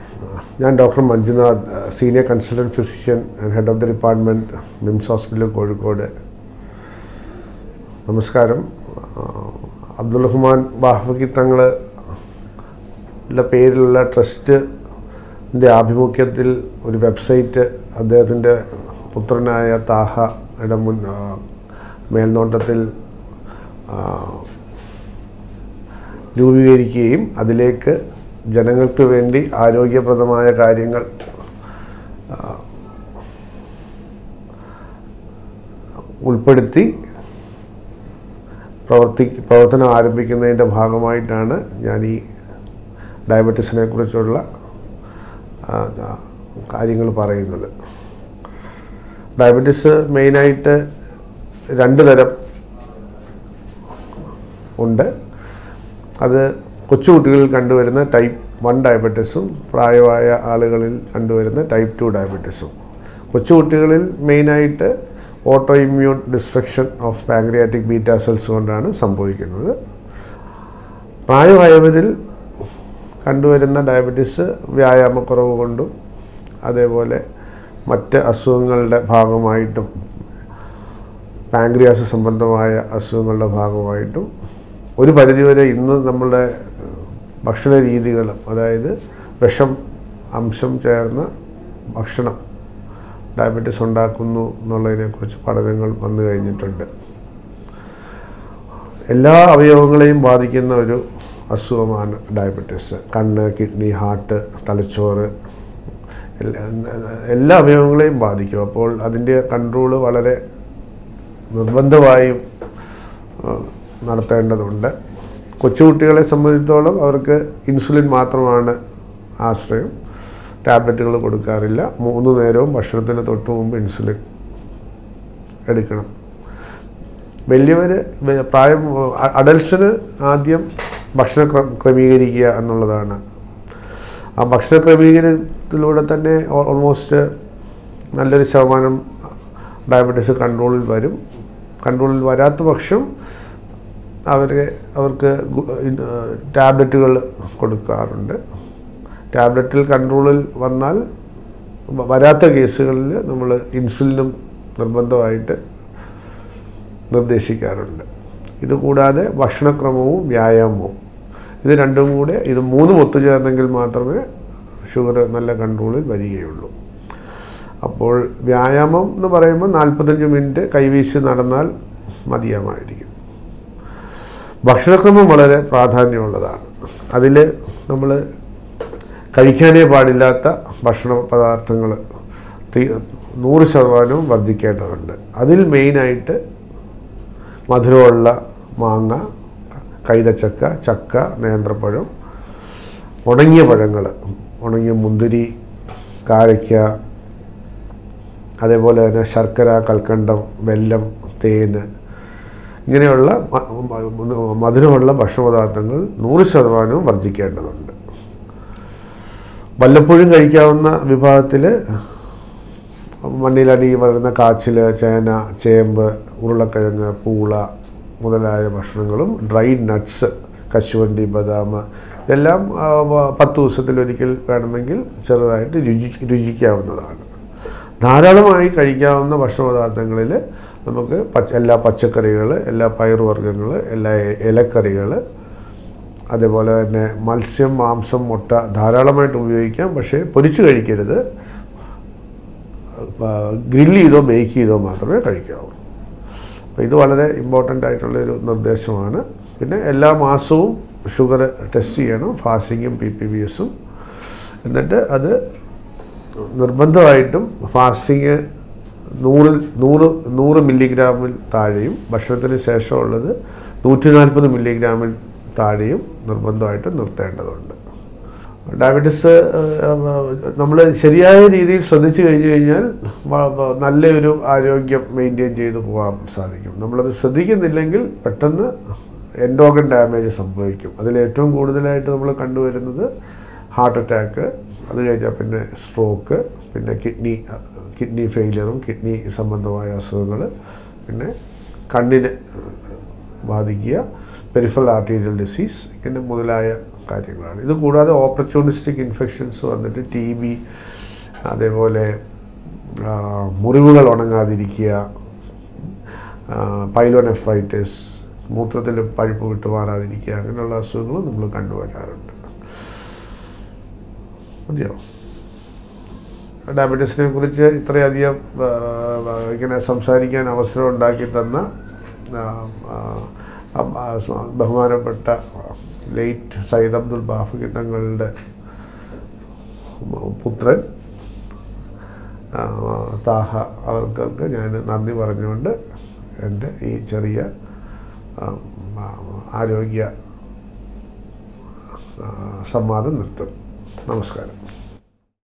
Dr. Manjunath, Senior Consultant Physician and Head of the Department, MIMS Hospital, Calicut. Namaskaram. Abdul Bafakhy Thangal Lapayla Trust, the Abhimukyathil, the website, the Putranaya Taha, and Melnotathil രൂപീകരിക്കുകയും അതിലേക്ക് ജനങ്ങൾക്ക് വേണ്ടി ആരോഗ്യപ്രദമായ കാര്യങ്ങൾ ഉൾപ്പെടുത്തി പ്രവർത്തനം ആരംഭിക്കുന്നതിന്റെ ഭാഗമായിട്ടാണ് ഞാൻ ഈ ഡയബറ്റിസിനെ കുറിച്ചുള്ള കാര്യങ്ങൾ പറയുന്നത്. ഡയബറ്റിസ് മെയിൻ ആയിട്ട് രണ്ട് തരം ഉണ്ട്. അത് കൊച്ചുകുട്ടികളിൽ കണ്ടുവരുന്ന ടൈപ്പ് 1 ഡയബറ്റിസും പ്രായമായ ആളുകളിൽ കണ്ടുവരുന്ന ടൈപ്പ് 2 ഡയബറ്റിസും. കൊച്ചുകുട്ടികളിൽ മെയിനായിട്ട് auto immune destruction of pancreatic beta cells കൊണ്ടാണ് സംഭവിക്കുന്നത്. പ്രായമായവരിൽ കണ്ടുവരുന്ന ഡയബറ്റിസ് വ്യായാമക്കുറവ് കൊണ്ടും അതേപോലെ മറ്റ് അസുഖങ്ങളുടെ ഭാഗമായിട്ടും പാങ്ക്രിയാസ് സംബന്ധമായ അസുഖങ്ങളുടെ ഭാഗമായിട്ടും ഒരു പരിധിവരെ ഇന്ന് നമ്മുടെ ഭക്ഷണ രീതികളും അതായത് വിഷം അംശം ചേർന്ന ഭക്ഷണം ഡയബറ്റിസ് ഉണ്ടാക്കുന്നു എന്നുള്ളതിനെക്കുറിച്ച് പഠനങ്ങൾ വന്നു കഴിഞ്ഞിട്ടുണ്ട്. എല്ലാ അവയവങ്ങളെയും ബാധിക്കുന്ന ഒരു അസുഖമാണ് ഡയബറ്റിസ്. കണ്ണ്, കിഡ്നി, ഹാർട്ട്, തലച്ചോറ് എല്ലാ അവയവങ്ങളെയും ബാധിക്കും. അപ്പോൾ അതിൻ്റെ കൺട്രോള് വളരെ നിർബന്ധമായും നടത്തേണ്ടതുണ്ട്. കൊച്ചുകുട്ടികളെ സംബന്ധിച്ചിടത്തോളം അവർക്ക് ഇൻസുലിൻ മാത്രമാണ് ആശ്രയം. ടാബ്ലറ്റുകൾ കൊടുക്കാറില്ല. 3 നേരവും ഭക്ഷണത്തിന് തൊട്ട് മുമ്പ് ഇൻസുലിൻ എടുക്കണം. വലിയവർ അഡൽട്സിന് ആദ്യം ഭക്ഷണ ക്രമീകരിക്കുക എന്നുള്ളതാണ്. ആ ഭക്ഷണ ക്രമീകരണത്തിലൂടെ തന്നെ ഓൾമോസ്റ്റ് നല്ലൊരു ശതമാനം ഡയബറ്റീസ് കൺട്രോളിൽ വരും. കൺട്രോളിൽ വരാത്ത പക്ഷം അവർക്ക് ടാബ്ലറ്റുകൾ കൊടുക്കാറുണ്ട്. ടാബ്ലറ്റിൽ കൺട്രോളിൽ വന്നാൽ വരാത്ത കേസുകളിൽ നമ്മൾ ഇൻസുലിനും നിർബന്ധമായിട്ട് നിർദ്ദേശിക്കാറുണ്ട്. ഇതുകൂടാതെ ഭക്ഷണക്രമവും വ്യായാമവും ഇത് രണ്ടും കൂടെ ഇത് 3 ഒത്തുചേർന്നെങ്കിൽ മാത്രമേ ഷുഗർ നല്ല കൺട്രോളിൽ വരികയുള്ളൂ. അപ്പോൾ വ്യായാമം എന്ന് പറയുമ്പോൾ 45 മിനിറ്റ് കൈവീശി നടന്നാൽ മതിയാമായിരിക്കും. ഭക്ഷണക്രമം വളരെ പ്രാധാന്യമുള്ളതാണ്. അതിൽ നമ്മൾ കഴിക്കാനേ പാടില്ലാത്ത ഭക്ഷണ പദാർത്ഥങ്ങൾ 100% വർദ്ധിക്കേണ്ടതുണ്ട്. അതിൽ മെയിനായിട്ട് മധുരമുള്ള മാങ്ങ, കൈതച്ചക്ക, ചക്ക, നേന്ത്രപ്പഴം, ഉണങ്ങിയ പഴങ്ങൾ, ഉണങ്ങിയ മുന്തിരി, കാരയ്ക്ക, അതേപോലെ തന്നെ ശർക്കര, കൽക്കണ്ടം, വെല്ലം, തേന് ഇങ്ങനെയുള്ള മധുരമുള്ള ഭക്ഷണപദാർത്ഥങ്ങൾ 100% വർദ്ധിക്കേണ്ടതുണ്ട്. വല്ലപ്പോഴും കഴിക്കാവുന്ന വിഭാഗത്തിൽ മണ്ണിലടി വളരുന്ന കാച്ചിൽ, ചേന, ചേമ്പ്, ഉരുളക്കിഴങ്ങ്, പൂള മുതലായ ഭക്ഷണങ്ങളും ഡ്രൈഡ് നട്ട്സ്, കശുവണ്ടി, ബദാം ഇതെല്ലാം 10 ദിവസത്തിലൊരിക്കൽ വേണമെങ്കിൽ ചെറുതായിട്ട് രുചിക്കാവുന്നതാണ്. ധാരാളമായി കഴിക്കാവുന്ന ഭക്ഷണപദാർത്ഥങ്ങളിൽ നമുക്ക് എല്ലാ പച്ചക്കറികൾ, എല്ലാ പയറുവർഗ്ഗങ്ങൾ, എല്ലാ ഇലക്കറികൾ, അതേപോലെ തന്നെ മത്സ്യം, മാംസം, മുട്ട ധാരാളമായിട്ട് ഉപയോഗിക്കാം. പക്ഷേ പൊരിച്ച് കഴിക്കരുത്. ഗ്രില്ല് ചെയ്തോ ബേക്ക് ചെയ്തോ മാത്രമേ കഴിക്കാവൂ. അപ്പോൾ ഇത് വളരെ ഇമ്പോർട്ടൻ്റ് ആയിട്ടുള്ളൊരു നിർദ്ദേശമാണ്. പിന്നെ എല്ലാ മാസവും ഷുഗർ ടെസ്റ്റ് ചെയ്യണം, ഫാസ്റ്റിങ്ങും PPBSഉം. എന്നിട്ട് അത് നിർബന്ധമായിട്ടും ഫാസ്റ്റിങ് 100 മില്ലിഗ്രാമിൽ താഴെയും ഭക്ഷണത്തിന് ശേഷമുള്ളത് 140 മില്ലിഗ്രാമിൽ താഴെയും നിർബന്ധമായിട്ട് നിർത്തേണ്ടതുണ്ട്. ഡയബറ്റിസ് നമ്മൾ ശരിയായ രീതിയിൽ ശ്രദ്ധിച്ചു കഴിഞ്ഞു കഴിഞ്ഞാൽ നല്ലൊരു ആരോഗ്യം മെയിൻറ്റെയിൻ ചെയ്ത് പോകാൻ സാധിക്കും. നമ്മളത് ശ്രദ്ധിക്കുന്നില്ലെങ്കിൽ പെട്ടെന്ന് എൻഡോഗൻ ഡാമേജ് സംഭവിക്കും. അതിൽ ഏറ്റവും കൂടുതലായിട്ട് നമ്മൾ കണ്ടുവരുന്നത് ഹാർട്ട് അറ്റാക്ക്, അത് കഴിഞ്ഞാൽ പിന്നെ സ്ട്രോക്ക്, പിന്നെ കിഡ്നി ഫെയിലിയറും കിഡ്നി സംബന്ധമായ അസുഖങ്ങൾ, പിന്നെ കണ്ണിനെ ബാധിക്കുക, പെരിഫറൽ ആർട്ടീരിയൽ ഡിസീസ്, ഇങ്ങനെ മുതലായ കാര്യങ്ങളാണ്. ഇത് കൂടാതെ ഓപ്പർച്യൂണിസ്റ്റിക് ഇൻഫെക്ഷൻസ് വന്നിട്ട് TB, അതേപോലെ മുറിവുകൾ ഉണങ്ങാതിരിക്കുക, പൈലോനെഫ്രൈറ്റിസ്, മൂത്രത്തിൽ പഴുപ്പ് വിട്ടുമാറാതിരിക്കുക, അങ്ങനെയുള്ള അസുഖങ്ങൾ നമ്മൾ കണ്ടുവരാറുണ്ട്. മതിയോ? ഡയബറ്റീസിനെ കുറിച്ച് ഇത്രയധികം ഇങ്ങനെ സംസാരിക്കാൻ അവസരം ഉണ്ടാക്കി തന്ന ബഹുമാനപ്പെട്ട ലേറ്റ് സയ്യിദ് അബ്ദുൽ ബാഫഖി തങ്ങളുടെ പുത്രൻ താഹ അവർക്കൊക്കെ ഞാൻ നന്ദി പറഞ്ഞുകൊണ്ട് എൻ്റെ ഈ ചെറിയ ആരോഗ്യ സംവാദം നിർത്തും. നമസ്കാരം.